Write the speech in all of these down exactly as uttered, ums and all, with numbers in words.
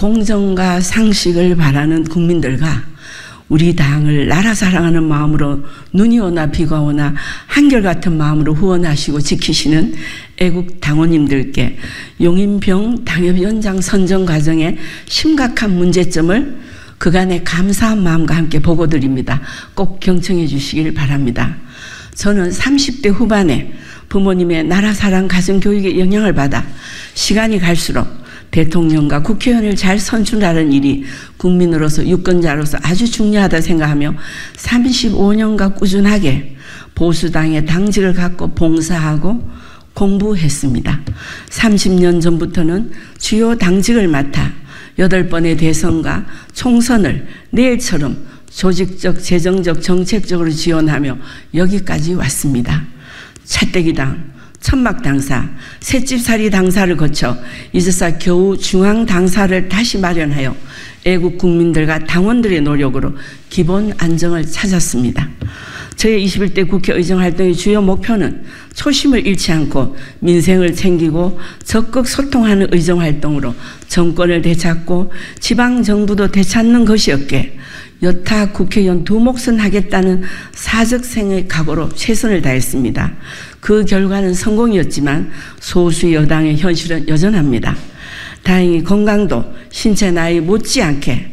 공정과 상식을 바라는 국민들과 우리 당을 나라 사랑하는 마음으로 눈이 오나 비가 오나 한결같은 마음으로 후원하시고 지키시는 애국 당원님들께 용인병 당협위원장 선정 과정의 심각한 문제점을 그간의 감사한 마음과 함께 보고드립니다. 꼭 경청해 주시길 바랍니다. 저는 삼십 대 후반에 부모님의 나라 사랑 가정교육의 영향을 받아 시간이 갈수록 대통령과 국회의원을 잘 선출하는 일이 국민으로서 유권자로서 아주 중요하다 생각하며 삼십오 년간 꾸준하게 보수당의 당직을 갖고 봉사하고 공부했습니다. 삼십 년 전부터는 주요 당직을 맡아 여덟 번의 대선과 총선을 내일처럼 조직적, 재정적, 정책적으로 지원하며 여기까지 왔습니다. 차떼기당, 천막당사, 셋집살이 당사를 거쳐 이제서 겨우 중앙당사를 다시 마련하여 애국 국민들과 당원들의 노력으로 기본 안정을 찾았습니다. 저의 이십일 대 국회 의정활동의 주요 목표는 초심을 잃지 않고 민생을 챙기고 적극 소통하는 의정활동으로 정권을 되찾고 지방정부도 되찾는 것이었기에 여타 국회의원 두 몫은 하겠다는 사적생의 각오로 최선을 다했습니다. 그 결과는 성공이었지만 소수 여당의 현실은 여전합니다. 다행히 건강도 신체 나이 못지않게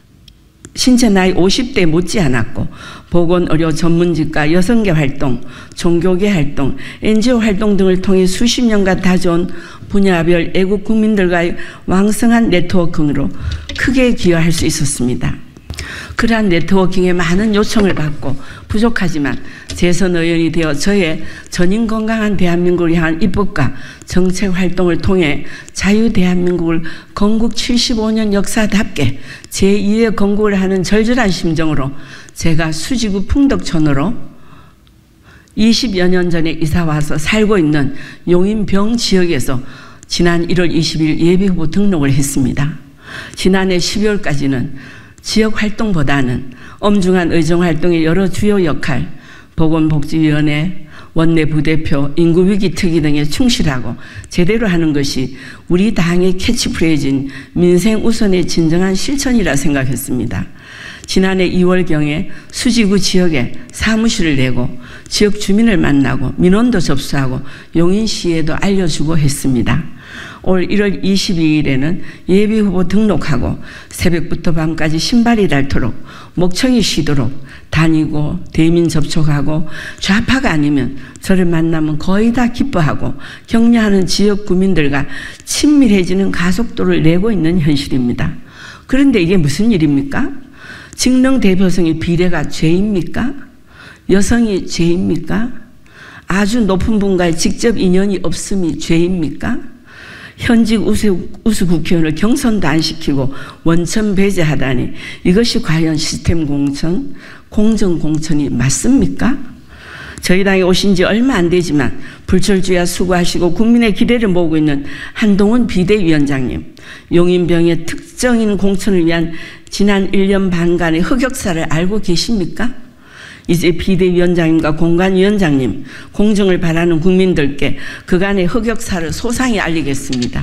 신체 나이 오십 대 못지않았고 보건의료 전문직과 여성계 활동, 종교계 활동, 엔지오 활동 등을 통해 수십 년간 다져온 분야별 애국 국민들과의 왕성한 네트워킹으로 크게 기여할 수 있었습니다. 그러한 네트워킹에 많은 요청을 받고 부족하지만 재선 의원이 되어 저의 전인 건강한 대한민국을 향한 입법과 정책 활동을 통해 자유 대한민국을 건국 칠십오 년 역사답게 제이의 건국을 하는 절절한 심정으로 제가 수지구 풍덕촌으로 이십여 년 전에 이사와서 살고 있는 용인병 지역에서 지난 일월 이십일 예비후보 등록을 했습니다. 지난해 십이월까지는 지역 활동보다는 엄중한 의정활동의 여러 주요 역할, 보건복지위원회, 원내 부대표, 인구위기 특위 등에 충실하고 제대로 하는 것이 우리 당의 캐치프레이즈인 민생 우선의 진정한 실천이라 생각했습니다. 지난해 이월경에 수지구 지역에 사무실을 내고 지역 주민을 만나고 민원도 접수하고 용인시에도 알려주고 했습니다. 올 일월 이십이일에는 예비후보 등록하고 새벽부터 밤까지 신발이 닳도록 목청이 쉬도록 다니고 대민 접촉하고 좌파가 아니면 저를 만나면 거의 다 기뻐하고 격려하는 지역 구민들과 친밀해지는 가속도를 내고 있는 현실입니다. 그런데 이게 무슨 일입니까? 직능 대표성의 비례가 죄입니까? 여성이 죄입니까? 아주 높은 분과의 직접 인연이 없음이 죄입니까? 현직 우수, 우수 국회의원을 경선도 안 시키고 원천 배제하다니 이것이 과연 시스템 공천, 공정 공천이 맞습니까? 저희 당에 오신 지 얼마 안 되지만 불철주야 수고하시고 국민의 기대를 모으고 있는 한동훈 비대위원장님, 용인병의 특정인 공천을 위한 지난 일 년 반간의 흑역사를 알고 계십니까? 이제 비대위원장님과 공관위원장님, 공정을 바라는 국민들께 그간의 흑역사를 소상히 알리겠습니다.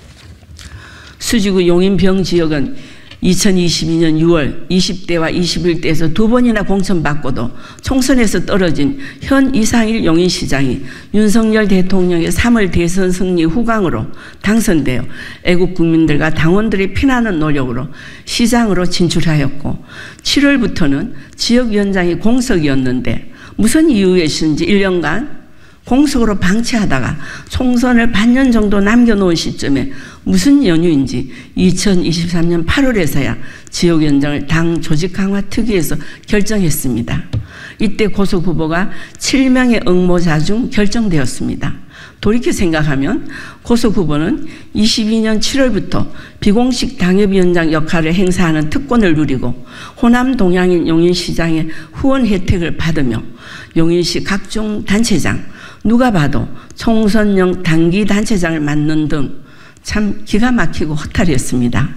수지구 용인병 지역은 이천이십이 년 유월 이십 대와 이십일 대에서 두 번이나 공천받고도 총선에서 떨어진 현 이상일 용인시장이 윤석열 대통령의 삼월 대선 승리 후광으로 당선되어 애국 국민들과 당원들이 피나는 노력으로 시장으로 진출하였고 칠월부터는 지역위원장이 공석이었는데 무슨 이유였는지 일 년간 공석으로 방치하다가 총선을 반년 정도 남겨놓은 시점에 무슨 연유인지 이천이십삼 년 팔월에서야 지역위원장을 당 조직강화 특위에서 결정했습니다. 이때 고속 후보가 칠 명의 응모자 중 결정되었습니다. 돌이켜 생각하면 고속 후보는 이십이 년 칠월부터 비공식 당협위원장 역할을 행사하는 특권을 누리고 호남 동양인 용인시장의 후원 혜택을 받으며 용인시 각종 단체장, 누가 봐도 총선용 단기 단체장을 맡는 등 참 기가 막히고 허탈했습니다.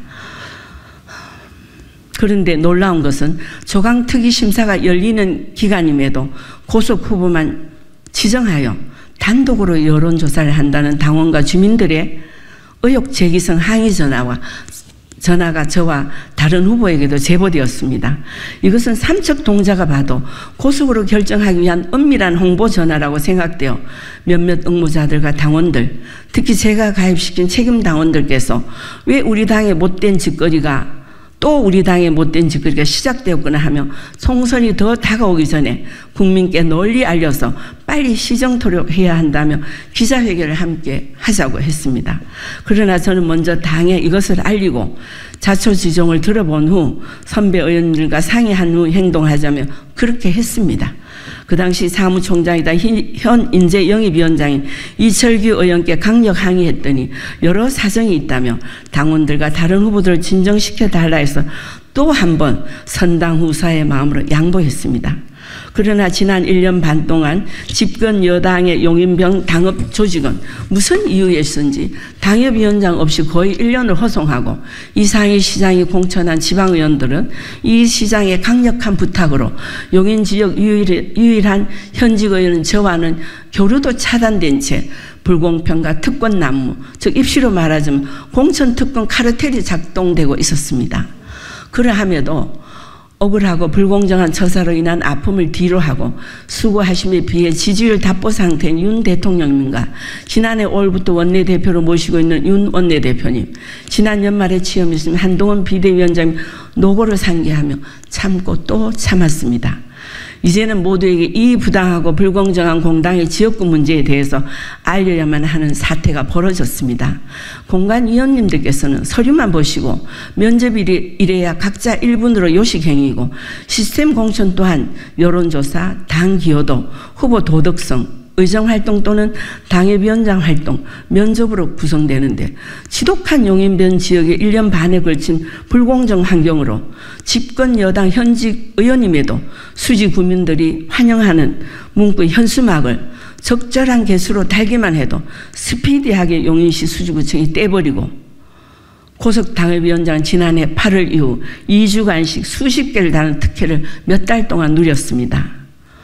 그런데 놀라운 것은 조강특위 심사가 열리는 기간임에도 고속 후보만 지정하여 단독으로 여론조사를 한다는 당원과 주민들의 의혹 제기성 항의 전화와 전화가 저와 다른 후보에게도 제보되었습니다. 이것은 삼척 동자가 봐도 고속으로 결정하기 위한 은밀한 홍보 전화라고 생각되어 몇몇 응모자들과 당원들, 특히 제가 가입시킨 책임 당원들께서 왜 우리 당의 못된 짓거리가 또 우리 당의 못된 짓거리가 시작되었구나 하며 총선이 더 다가오기 전에 국민께 널리 알려서 빨리 시정 토력해야 한다며 기자회견을 함께 하자고 했습니다. 그러나 저는 먼저 당에 이것을 알리고 자초지종을 들어본 후 선배 의원들과 상의한 후 행동하자며 그렇게 했습니다. 그 당시 사무총장이다 현 인재영입위원장인 이철규 의원께 강력 항의했더니 여러 사정이 있다며 당원들과 다른 후보들을 진정시켜달라 해서 또 한 번 선당 후사의 마음으로 양보했습니다. 그러나 지난 일 년 반 동안 집권 여당의 용인병 당협 조직은 무슨 이유였는지 당협위원장 없이 거의 일 년을 허송하고 이상희 시장이 공천한 지방의원들은 이 시장의 강력한 부탁으로 용인 지역 유일, 유일한 현직 의원은 저와는 교류도 차단된 채 불공평과 특권 난무, 즉 입시로 말하자면 공천특권 카르텔이 작동되고 있었습니다. 그러함에도 억울하고 불공정한 처사로 인한 아픔을 뒤로하고 수고하심에 비해 지지율 답보 상태인 윤 대통령님과 지난해 오월부터 원내대표로 모시고 있는 윤 원내대표님, 지난 연말에 취임했으면 한동훈 비대위원장님 노고를 상기하며 참고 또 참았습니다. 이제는 모두에게 이 부당하고 불공정한 공당의 지역구 문제에 대해서 알려야만 하는 사태가 벌어졌습니다. 공관위원님들께서는 서류만 보시고 면접이 이래야 각자 일 분으로 요식행위이고 시스템 공천 또한 여론조사, 당 기여도, 후보 도덕성, 의정활동 또는 당협위원장 활동, 면접으로 구성되는데 지독한 용인변 지역의 일 년 반에 걸친 불공정 환경으로 집권 여당 현직 의원임에도 수지 구민들이 환영하는 문구의 현수막을 적절한 개수로 달기만 해도 스피디하게 용인시 수지구청이 떼버리고 고석 당협위원장은 지난해 팔월 이후 이 주간씩 수십 개를 다는 특혜를 몇 달 동안 누렸습니다.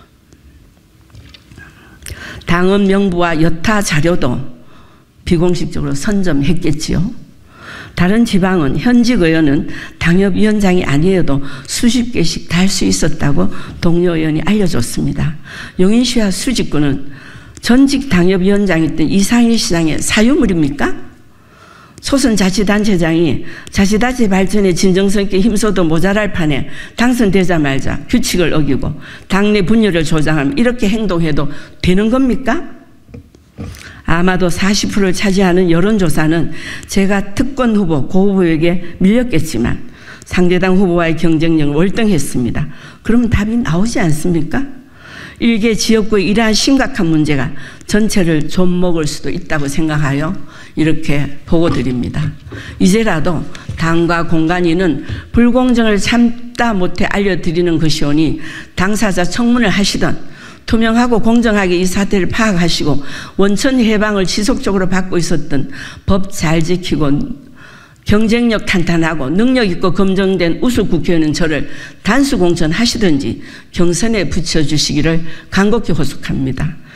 당헌 명부와 여타 자료도 비공식적으로 선점했겠지요. 다른 지방은 현직 의원은 당협위원장이 아니어도 수십 개씩 달 수 있었다고 동료 의원이 알려줬습니다. 용인시와 수지구는 전직 당협위원장이었던 이상희 시장의 사유물입니까? 소선자치단체장이 자치단체 발전에 진정성 있게 힘써도 모자랄 판에 당선되자마자 규칙을 어기고 당내 분열을 조장하면 이렇게 행동해도 되는 겁니까? 아마도 사십 퍼센트를 차지하는 여론조사는 제가 특권 후보, 고 후보에게 밀렸겠지만 상대당 후보와의 경쟁력은 월등했습니다. 그러면 답이 나오지 않습니까? 일개 지역구의 이러한 심각한 문제가 전체를 좀먹을 수도 있다고 생각하여 이렇게 보고드립니다. 이제라도 당과 공관위는 불공정을 참다 못해 알려드리는 것이오니 당사자 청문을 하시던 투명하고 공정하게 이 사태를 파악하시고 원천 해방을 지속적으로 받고 있었던 법 잘 지키고 경쟁력 탄탄하고 능력 있고 검증된 우수 국회의원은 저를 단수 공천하시든지 경선에 붙여주시기를 간곡히 호소합니다.